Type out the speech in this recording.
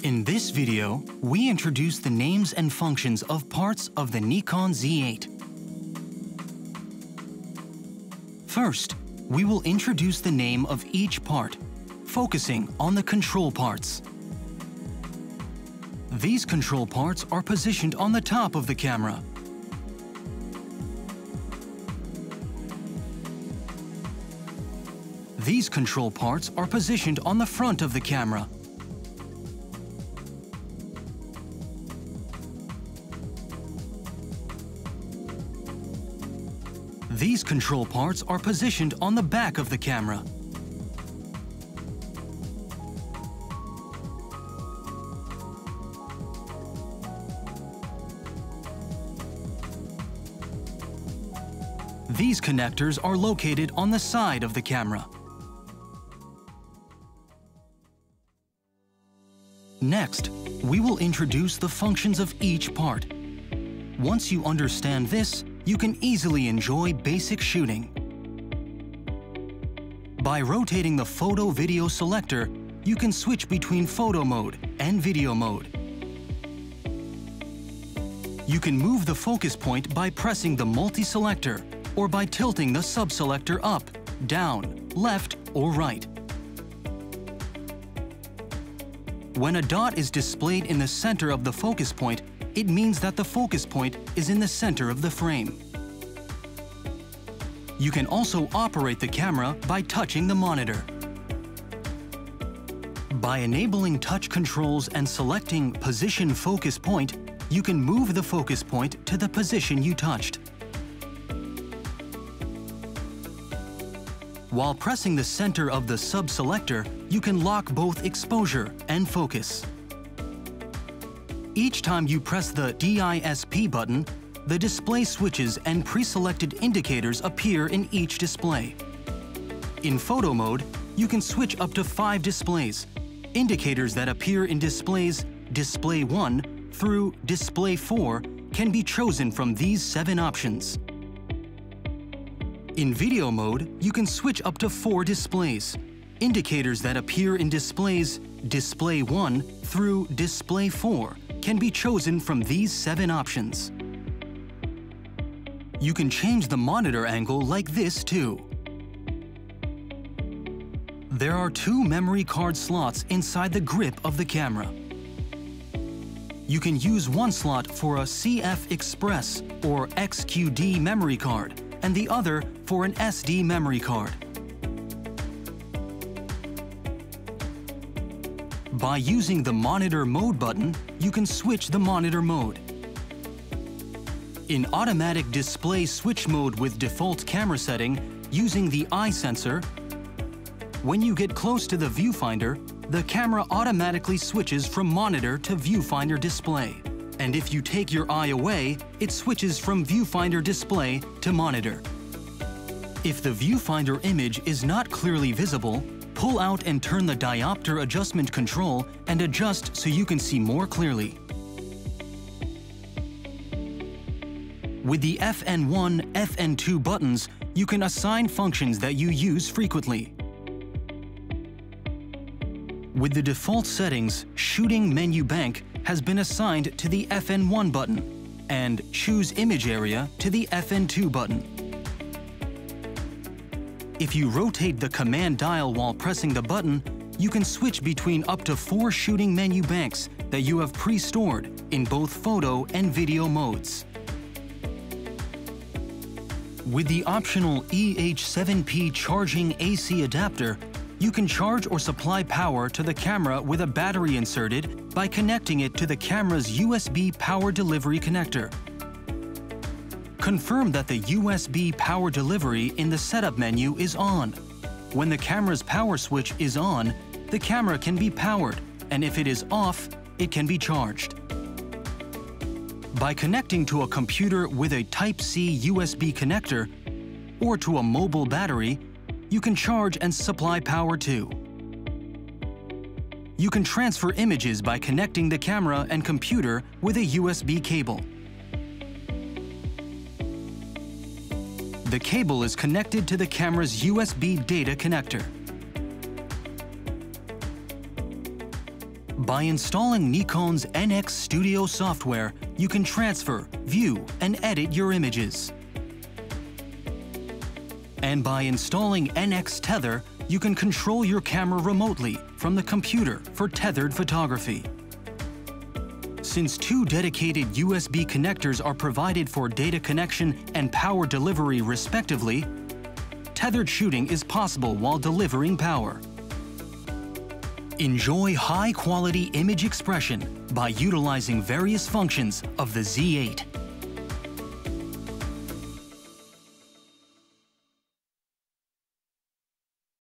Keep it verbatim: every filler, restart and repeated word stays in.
In this video, we introduce the names and functions of parts of the Nikon Z eight. First, we will introduce the name of each part, focusing on the control parts. These control parts are positioned on the top of the camera. These control parts are positioned on the front of the camera. These control parts are positioned on the back of the camera. These connectors are located on the side of the camera. Next, we will introduce the functions of each part. Once you understand this, you can easily enjoy basic shooting. By rotating the photo-video selector, you can switch between photo mode and video mode. You can move the focus point by pressing the multi-selector or by tilting the sub-selector up, down, left, or right. When a dot is displayed in the center of the focus point, it means that the focus point is in the center of the frame. You can also operate the camera by touching the monitor. By enabling touch controls and selecting Position Focus Point, you can move the focus point to the position you touched. While pressing the center of the sub-selector, you can lock both exposure and focus. Each time you press the D I S P button, the display switches and pre-selected indicators appear in each display. In photo mode, you can switch up to five displays. Indicators that appear in displays Display one through Display four can be chosen from these seven options. In video mode, you can switch up to four displays. Indicators that appear in displays Display one through Display four can be chosen from these seven options. You can change the monitor angle like this too. There are two memory card slots inside the grip of the camera. You can use one slot for a C F Express or X Q D memory card and the other for an S D memory card. By using the Monitor Mode button, you can switch the monitor mode. In Automatic Display Switch Mode with default camera setting, using the eye sensor, when you get close to the viewfinder, the camera automatically switches from monitor to viewfinder display. And if you take your eye away, it switches from viewfinder display to monitor. If the viewfinder image is not clearly visible, pull out and turn the diopter adjustment control and adjust so you can see more clearly. With the F N one, F N two buttons, you can assign functions that you use frequently. With the default settings, Shooting Menu Bank has been assigned to the F N one button and Choose Image Area to the F N two button. If you rotate the command dial while pressing the button, you can switch between up to four shooting menu banks that you have pre-stored in both photo and video modes. With the optional E H seven P charging A C adapter, you can charge or supply power to the camera with a battery inserted by connecting it to the camera's U S B power delivery connector. Confirm that the U S B power delivery in the setup menu is on. When the camera's power switch is on, the camera can be powered, and if it is off, it can be charged. By connecting to a computer with a Type C U S B connector or to a mobile battery, you can charge and supply power too. You can transfer images by connecting the camera and computer with a U S B cable. The cable is connected to the camera's U S B data connector. By installing Nikon's N X Studio software, you can transfer, view, and edit your images. And by installing N X Tether, you can control your camera remotely from the computer for tethered photography. Since two dedicated U S B connectors are provided for data connection and power delivery respectively, tethered shooting is possible while delivering power. Enjoy high-quality image expression by utilizing various functions of the Z eight.